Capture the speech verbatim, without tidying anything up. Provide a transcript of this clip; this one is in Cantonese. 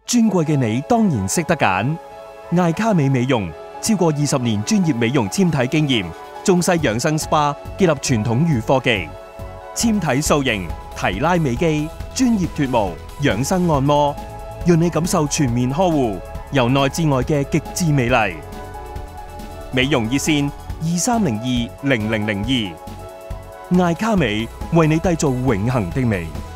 尊貴嘅你當然識得揀艾卡美美容，超過二十年專業美容纖體經驗，中西養生 S P A 結合傳統與科技，纖體塑形、提拉美肌、專業脫毛、養生按摩，讓你感受全面呵護，由內至外嘅極致美麗。美容熱線二三零二零零零二，艾卡美為你締造永恆的美。